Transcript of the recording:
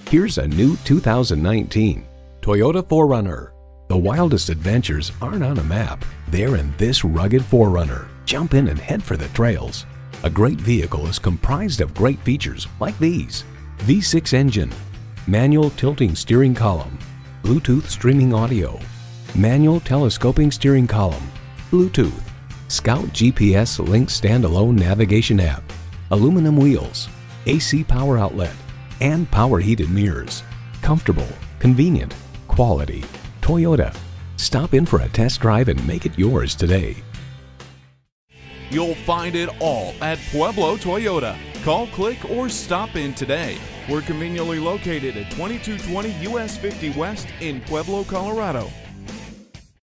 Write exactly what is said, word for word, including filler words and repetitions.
Here's a new two thousand nineteen Toyota four runner. The wildest adventures aren't on a map. They're in this rugged four runner. Jump in and head for the trails. A great vehicle is comprised of great features like these: V six engine, manual tilting steering column, Bluetooth streaming audio, manual telescoping steering column, Bluetooth, Scout G P S Link standalone navigation app, aluminum wheels, A C power outlet, and power heated mirrors. Comfortable, convenient, quality. Toyota. Stop in for a test drive and make it yours today. You'll find it all at Pueblo Toyota. Call, click, or stop in today. We're conveniently located at twenty-two twenty U S fifty West in Pueblo, Colorado.